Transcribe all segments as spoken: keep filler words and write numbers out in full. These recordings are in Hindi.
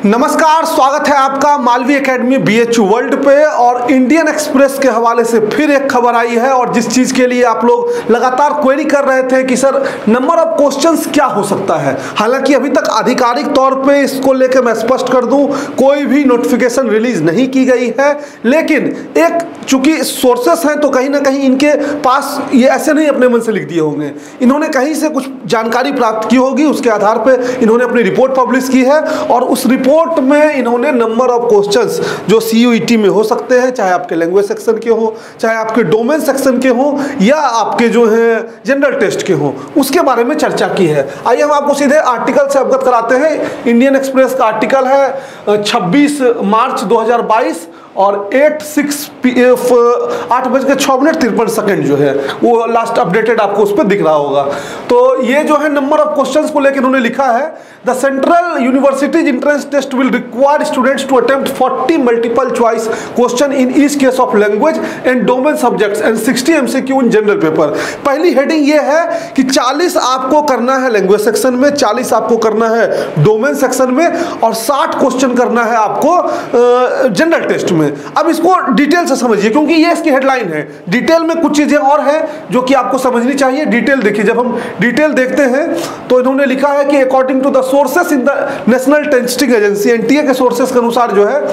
नमस्कार, स्वागत है आपका मालवी एकेडमी बीएचयू वर्ल्ड पे। और इंडियन एक्सप्रेस के हवाले से फिर एक खबर आई है, और जिस चीज़ के लिए आप लोग लगातार क्वेरी कर रहे थे कि सर नंबर ऑफ क्वेश्चंस क्या हो सकता है। हालांकि अभी तक आधिकारिक तौर पे इसको लेकर मैं स्पष्ट कर दूं, कोई भी नोटिफिकेशन रिलीज नहीं की गई है। लेकिन एक चूंकि सोर्सेस हैं तो कहीं ना कहीं इनके पास ये ऐसे नहीं अपने मन से लिख दिए होंगे, इन्होंने कहीं से कुछ जानकारी प्राप्त की होगी, उसके आधार पर इन्होंने अपनी रिपोर्ट पब्लिश की है। और उस रिपोर्ट में इन्होंने नंबर ऑफ क्वेश्चंस जो सीयूईटी में हो सकते हैं, चाहे आपके लैंग्वेज सेक्शन के हो, चाहे आपके डोमेन सेक्शन के हो, या आपके जो है जनरल टेस्ट के हो, उसके बारे में चर्चा की है। आइए हम आपको सीधे आर्टिकल से अवगत कराते हैं। इंडियन एक्सप्रेस का आर्टिकल है छब्बीस मार्च दो हज़ार बाईस और आठ सिक्स पी एफ आठ बज के छः मिनट तिरपन सेकेंड जो है वो लास्ट अपडेटेड आपको उस पर दिख रहा होगा। तो ये जो है नंबर ऑफ क्वेश्चंस को लेकर उन्होंने लिखा है, the central universities entrance test will require students to attempt forty multiple choice question in each case of language and domain subjects and sixty MCQ in general paper. पहली हेडिंग ये है कि चालीस आपको करना है लैंग्वेज सेक्शन में, चालीस आपको करना है डोमेन सेक्शन में, और साठ क्वेश्चन करना है आपको जनरल टेस्ट में। अब इसको डिटेल से समझिए, क्योंकि ये इसकी हेडलाइन है। डिटेल में कुछ चीजें और हैं जो कि आपको समझनी चाहिए। डिटेल देखिए, जब हम डिटेल देखते हैं तो इन्होंने लिखा है कि according to the sources in the National Testing Agency, NTA के सोर्सेस के अनुसार जो है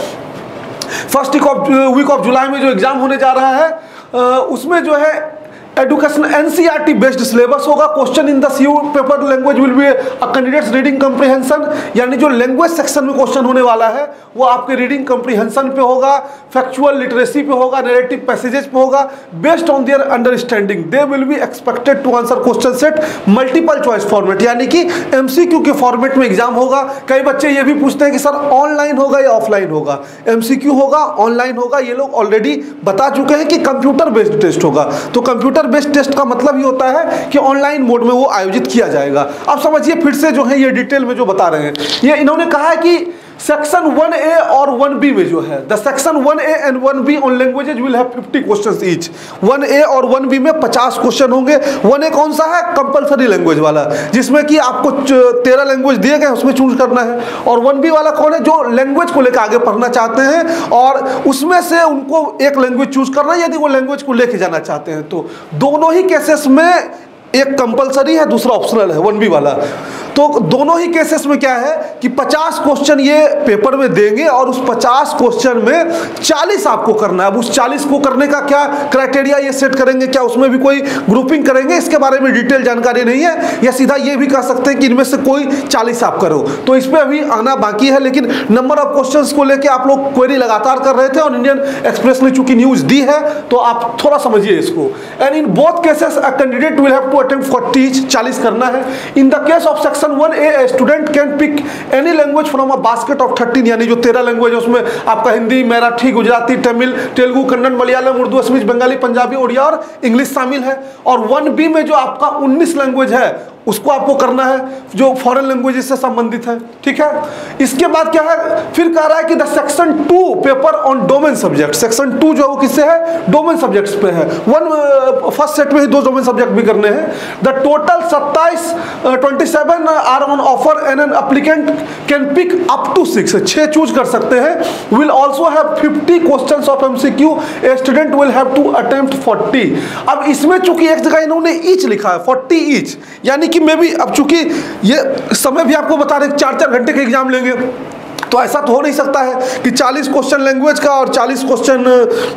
first week of week of July में जो एग्जाम होने जा रहा है उसमें जो है एजुकेशन एनसीईआरटी बेस्ड सिलेबस होगा। Question in the CU paper language will be a candidates reading comprehension, यानी जो लैंग्वेज सेक्शन में क्वेश्चन होने वाला है वो आपके रीडिंग कम्प्रीहेंशन पे होगा, फैक्चुअल लिटरेसी पे होगा, नैरेटिव पैसेजेस पे होगा। Based on their understanding they will be expected to answer question set multiple choice format, यानी कि एमसीक्यू के फॉर्मेट में एग्जाम होगा। कई बच्चे ये भी पूछते हैं कि सर ऑनलाइन होगा या ऑफलाइन होगा, एमसीक्यू होगा, ऑनलाइन होगा। ये लोग ऑलरेडी बता चुके हैं कि कंप्यूटर बेस्ड टेस्ट होगा। तो कंप्यूटर बेस्ड टेस्ट का मतलब ही होता है कि ऑनलाइन मोड में वो आयोजित किया जाएगा। अब समझिए फिर से जो है ये डिटेल में जो बता रहे हैं, ये इन्होंने कहा है कि सेक्शन वन ए और वन बी में जो है the section one A and one B on languages will have fifty questions each. One A और वन बी में पचास क्वेश्चन होंगे। वन ए कौन सा है? कंपलसरी लैंग्वेज वाला, जिसमें कि आपको तेरह लैंग्वेज दिए गए उसमें चूज करना है। और वन बी वाला कौन है? जो लैंग्वेज को लेकर आगे पढ़ना चाहते हैं और उसमें से उनको एक लैंग्वेज चूज करना है यदि वो लैंग्वेज को लेके जाना चाहते हैं। तो दोनों ही केसेस में एक कंपलसरी है, दूसरा ऑप्शनल है, वन बी वाला। तो दोनों ही केसेस में क्या है कि पचास क्वेश्चन ये पेपर में देंगे और उस पचास क्वेश्चन में चालीस आपको करना है। अब उस चालीस को करने का क्या क्राइटेरिया ये सेट करेंगे, क्या उसमें भी कोई ग्रुपिंग करेंगे, इसके बारे में डिटेल जानकारी नहीं है। या सीधा ये भी कह सकते हैं कि इनमें से कोई चालीस आप करो, तो इस पर अभी आना बाकी है। लेकिन नंबर ऑफ क्वेश्चंस को लेकर आप लोग क्वेरी लगातार कर रहे थे और इंडियन एक्सप्रेस ने चूंकि न्यूज दी है तो आप थोड़ा समझिए इसको। And in both cases a candidate will have to attempt forty, चालीस करना है। In the case of section one A student can pick any language from a basket of thirteen, यानी जो तेरह लैंग्वेज है उसमें आपका हिंदी, मराठी, गुजराती, तमिल, तेलुगु, कन्नड़, मलयालम, उर्दू, असमीज, बंगाली, पंजाबी, उड़िया और इंग्लिश शामिल है। और वन बी में जो आपका उन्नीस लैंग्वेज है उसको आपको करना है जो फॉरेन लैंग्वेजेस से संबंधित है। ठीक है, इसके बाद क्या है, फिर कह रहा है कि the section two paper on domain subject, section two जो वो किससे है? डोमेन सब्जेक्ट्स पे है। वन फर्स्ट सेट में ही दो डोमेन सब्जेक्ट भी करने हैं। द टोटल सत्ताईस twenty seven are on offer and an applicant can pick up to six, छह चूज कर सकते हैं। Will also have fifty questions of MCQ, a student will have to attempt forty. अब इसमें चूंकि एक जगह इन्होंने ईच लिखा है, फोर्टी ईच, यानी कि मैं भी अब चूंकि ये समय भी आपको बता रहे चार चार घंटे के एग्जाम लेंगे, तो ऐसा तो हो नहीं सकता है कि चालीस क्वेश्चन लैंग्वेज का और चालीस क्वेश्चन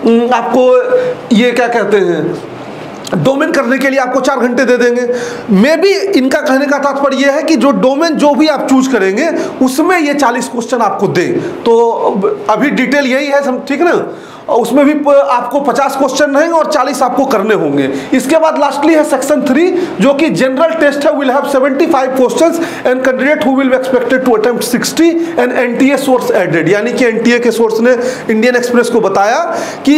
आपको ये क्या कहते हैं डोमेन करने के लिए आपको चार घंटे दे देंगे। मे भी इनका कहने का तात्पर्य यह है कि जो डोमेन जो भी आप चूज करेंगे उसमें ये चालीस क्वेश्चन आपको दें। तो अभी डिटेल यही है, सब ठीक ना। और उसमें भी आपको पचास क्वेश्चन रहेंगे और चालीस आपको करने होंगे। इसके बाद लास्टली है सेक्शन थ्री जो कि जनरल टेस्ट है, will have seventy five questions and candidate who will be expected to attempt sixty and NTA source added, यानी कि एनटीए के सोर्स ने इंडियन एक्सप्रेस को बताया कि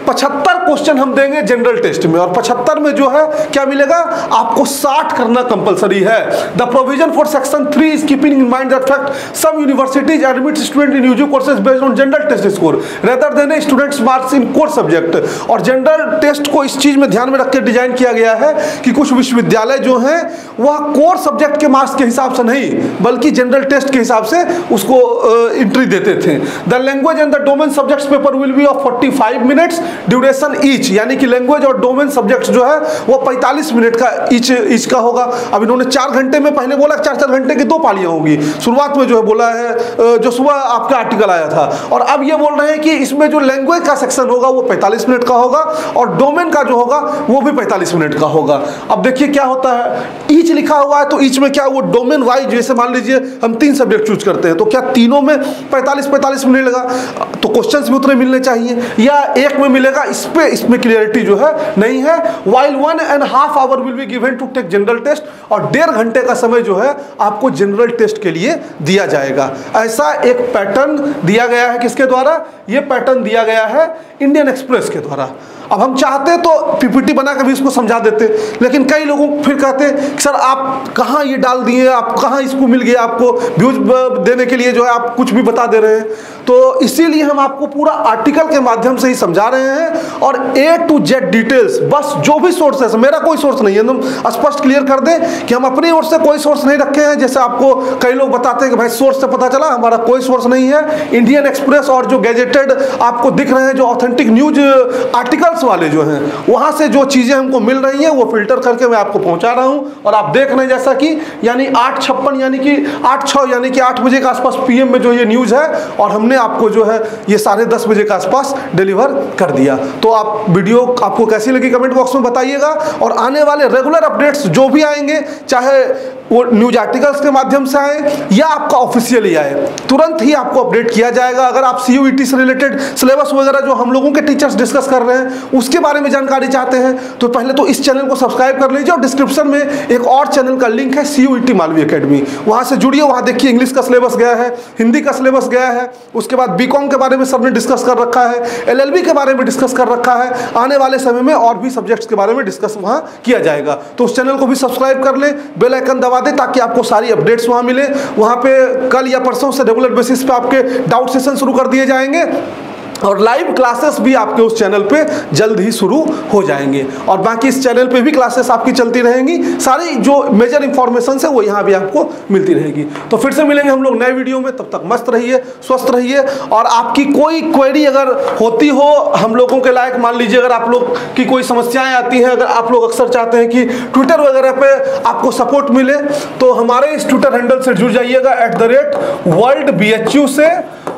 पचहत्तर क्वेश्चन हम देंगे जनरल टेस्ट में, और पचहत्तर में जो है क्या मिलेगा आपको साठ करना कंपलसरी है। The provision for section three is keeping in mind that fact some universities admit student in UG courses based on general test score rather than students marks in core subject. और जनरल टेस्ट को इस चीज में ध्यान में रख के डिजाइन किया गया है कि कुछ विश्वविद्यालय जो हैं वह कोर सब्जेक्ट के मार्क्स के हिसाब से नहीं बल्कि जनरल टेस्ट के हिसाब से उसको एंट्री देते थे। The language and the domain subjects paper will be of पैंतालीस मिनट्स ड्यूरेशन ईच, यानी कि लैंग्वेज और डोमेन सब्जेक्ट्स जो है वो पैंतालीस मिनट का ईच ईच का होगा। अब इन्होंने चार घंटे में पहले बोला चार चार घंटे की दो पालियां होंगी, शुरुआत में जो है बोला है जो सुबह आपका आर्टिकल आया था, और अब ये बोल रहे हैं कि इसमें जो लैंग्वेज का सेक्शन होगा वो पैंतालीस मिनट का होगा और डोमेन का जो होगा वो भी पैंतालीस मिनट का होगा। अब देखिए क्या होता है, ईच लिखा हुआ है तो ईच में क्या वो डोमेन वाइज, जैसे मान लीजिए हम तीन सब्जेक्ट चूज करते हैं तो क्या तीनों में पैंतालीस पैंतालीस मिनट लगा तो क्वेश्चंस भी उतने मिलने चाहिए, या एक में मिलेगा, इस पे इसमें क्लियरिटी जो है नहीं है। While one and half hour will be given to take general test, और डेढ़ घंटे का समय जो है आपको जनरल टेस्ट के लिए दिया जाएगा। ऐसा एक पैटर्न दिया गया है, किसके द्वारा? ये पैटर्न दिया गया है इंडियन एक्सप्रेस के द्वारा। अब हम चाहते तो पीपीटी बना के भी इसको समझा देते, लेकिन कई लोगों फिर कहते हैं सर आप कहाँ ये डाल दिए, आप कहाँ इसको मिल गया, आपको व्यूज देने के लिए जो है आप कुछ भी बता दे रहे हैं। तो इसीलिए हम आपको पूरा आर्टिकल के माध्यम से ही समझा रहे हैं और ए टू जेड डिटेल्स, बस जो भी सोर्स है, मेरा कोई सोर्स नहीं है, हम स्पष्ट क्लियर कर दें कि हम अपनी ओर से कोई सोर्स नहीं रखे हैं। जैसे आपको कई लोग बताते हैं कि भाई सोर्स से पता चला, हमारा कोई सोर्स नहीं है। इंडियन एक्सप्रेस और जो गैजेटेड आपको दिख रहे हैं जो ऑथेंटिक न्यूज आर्टिकल्स वाले जो हैं, वहां से जो चीजें हमको मिल रही हैं वो फिल्टर करके मैं आपको पहुंचा रहा हूं। और आप देख रहे हैं जैसा कि यानी आठ छप्पन यानी कि आठ छः यानी कि आठ बजे के आसपास पीएम में जो ये न्यूज है, और हमने आपको जो है ये साढ़े दस बजे के आसपास डिलीवर कर दिया। तो आप वीडियो आपको कैसी लगी कमेंट बॉक्स में बताइएगा, और आने वाले रेगुलर अपडेट्स जो भी आएंगे, चाहे वो न्यूज आर्टिकल्स के माध्यम से आए या आपका ऑफिशियली आए, तुरंत ही आपको अपडेट किया जाएगा। अगर आप सीयूईटी से रिलेटेड सिलेबस वगैरह जो हम लोगों के टीचर्स डिस्कस कर रहे हैं उसके बारे में जानकारी चाहते हैं तो पहले तो इस चैनल को सब्सक्राइब कर लीजिए, और डिस्क्रिप्शन में एक और चैनल का लिंक है सीयूईटी मालवी एकेडमी, वहां से जुड़िए। वहां देखिए इंग्लिश का सिलेबस गया है, हिंदी का सिलेबस गया है, उसके बाद बीकॉम के बारे में सबने डिस्कस कर रखा है, एलएलबी के बारे में डिस्कस कर रखा है, आने वाले समय में और भी सब्जेक्ट्स के बारे में डिस्कस वहां किया जाएगा। तो उस चैनल को भी सब्सक्राइब कर ले, बेल आइकन दबा दे ताकि आपको सारी अपडेट्स वहां मिले। वहां पे कल या परसों से रेगुलर बेसिस पे आपके डाउट सेशन शुरू कर दिए जाएंगे, और लाइव क्लासेस भी आपके उस चैनल पे जल्द ही शुरू हो जाएंगे। और बाकी इस चैनल पे भी क्लासेस आपकी चलती रहेंगी, सारी जो मेजर इंफॉर्मेशन है वो यहाँ भी आपको मिलती रहेगी। तो फिर से मिलेंगे हम लोग नए वीडियो में, तब तक मस्त रहिए, स्वस्थ रहिए। और आपकी कोई क्वेरी अगर होती हो हम लोगों के लायक, मान लीजिए अगर आप लोग की कोई समस्याएं आती हैं, अगर आप लोग अक्सर चाहते हैं कि ट्विटर वगैरह पे आपको सपोर्ट मिले, तो हमारे इस ट्विटर हैंडल से जुड़ जाइएगा at the rate world B H U से।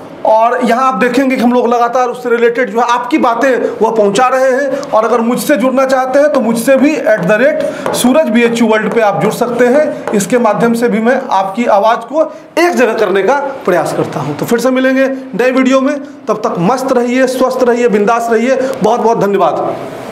और यहाँ आप देखेंगे कि हम लोग लगातार उससे रिलेटेड जो है आपकी बातें वह पहुँचा रहे हैं। और अगर मुझसे जुड़ना चाहते हैं तो मुझसे भी at the rate Suraj B H U world पे आप जुड़ सकते हैं। इसके माध्यम से भी मैं आपकी आवाज़ को एक जगह करने का प्रयास करता हूँ। तो फिर से मिलेंगे नए वीडियो में, तब तक मस्त रहिए, स्वस्थ रहिए, बिंदास रहिए। बहुत बहुत धन्यवाद।